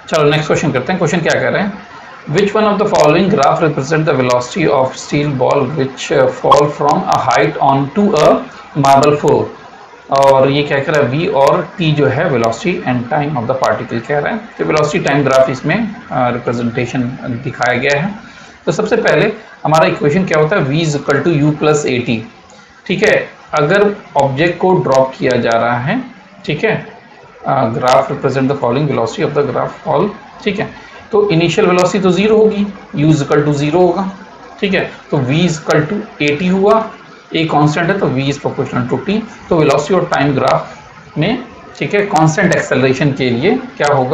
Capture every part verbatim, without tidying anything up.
चलो next question करते हैं। क्वेश्चन क्या कह रहे हैं, which one of the following graph represent the velocity of steel ball which fall from a height on to a marble floor. और ये क्या कह रहा है, v और t जो है velocity and time of the particle कह रहा है। तो वेलोसिटी टाइम ग्राफ इसमें रिप्रेजेंटेशन uh, दिखाया गया है। तो सबसे पहले हमारा इक्वेशन क्या होता है, v is equal to u plus a t. ठीक है, अगर ऑब्जेक्ट को ड्रॉप किया जा रहा है, ठीक है, graph represent the following velocity of the graph fall, ठीक है, तो इनिशियल वेलोसिटी तो जीरो होगी, u is equal to zero होगा। ठीक है, तो v is equal to a t हुआ, ए कांस्टेंट है तो v is proportional to t। तो वेलोसिटी और टाइम ग्राफ में, ठीक है, कांस्टेंट एक्सेलरेशन के लिए क्या होगा,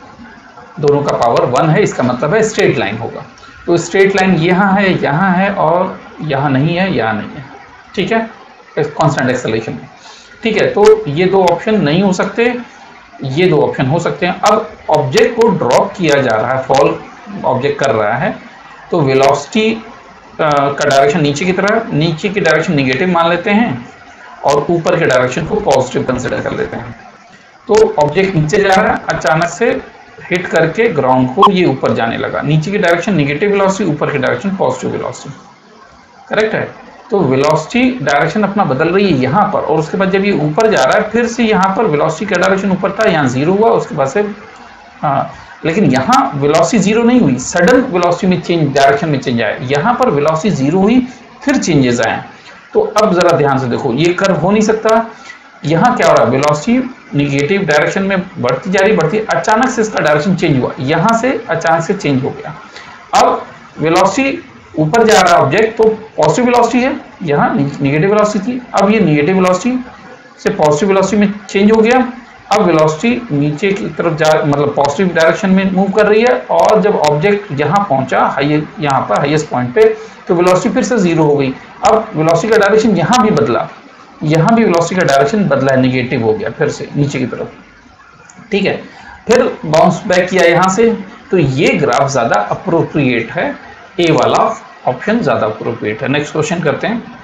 दोनों का पावर वन है, इसका मतलब है स्ट्रेट लाइन होगा। तो स्ट्रेट लाइन यहाँ है, यहाँ है और यहाँ नहीं है, यहाँ नहीं है। ठीक है, कांस्टेंट एक्सेलरेशन में। ठीक है, तो ये दो ऑप्शन नहीं हो सकते, ये दो ऑप्शन हो सकते हैं। अब ऑब्जेक्ट को ड्रॉप किया जा रहा है, फॉल ऑब्जेक्ट कर रहा है, तो वेलोसिटी का डायरेक्शन नीचे की तरह, नीचे की डायरेक्शन निगेटिव मान लेते हैं और ऊपर के डायरेक्शन को पॉजिटिव कंसिडर कर लेते हैं। तो ऑब्जेक्ट नीचे जा रहा है, अचानक से हिट करके ग्राउंड को ये ऊपर जाने लगा, नीचे की डायरेक्शन निगेटिव वेलोसिटी, ऊपर की डायरेक्शन पॉजिटिव वेलोसिटी। करेक्ट है, तो वेलोसिटी डायरेक्शन अपना बदल रही है यहाँ पर, और उसके बाद जब ये ऊपर जा रहा है, फिर से यहाँ पर वेलोसिटी का डायरेक्शन ऊपर था, यहाँ जीरो हुआ, उसके बाद से हाँ, लेकिन यहाँ वेलोसिटी जीरो नहीं हुई, सडन वेलोसिटी में चेंज, डायरेक्शन में चेंज आया। यहाँ पर वेलोसिटी जीरो हुई, फिर चेंजेस आए। तो अब जरा ध्यान से देखो, ये कर्व हो नहीं सकता। यहाँ क्या हो रहा है, वेलोसिटी निगेटिव डायरेक्शन में बढ़ती जा रही बढ़ती, अचानक से इसका डायरेक्शन चेंज हुआ, यहाँ से अचानक से चेंज हो गया। अब वेलोसिटी ऊपर जा रहा है ऑब्जेक्ट, तो पॉजिटिव वेलोसिटी है, यहाँ निगेटिव वेलोसिटी थी, अब ये निगेटिव वेलोसिटी से पॉजिटिव वेलोसिटी में चेंज हो गया। अब वेलोसिटी नीचे की तरफ जा, मतलब पॉजिटिव डायरेक्शन में मूव कर रही है, और जब ऑब्जेक्ट यहाँ पहुंचा, हाई यहाँ पर हाईएस्ट पॉइंट पे, तो वेलोसिटी फिर से जीरो हो गई। अब वेलोसिटी का डायरेक्शन यहाँ भी बदला, यहाँ भी वेलोसिटी का डायरेक्शन बदला है, निगेटिव हो गया फिर से नीचे की तरफ। ठीक है, फिर बाउंस बैक किया यहाँ से। तो ये ग्राफ ज्यादा अप्रोप्रिएट है, ए वाला ऑप्शन ज्यादा अप्रोप्रिएट है। नेक्स्ट क्वेश्चन करते हैं।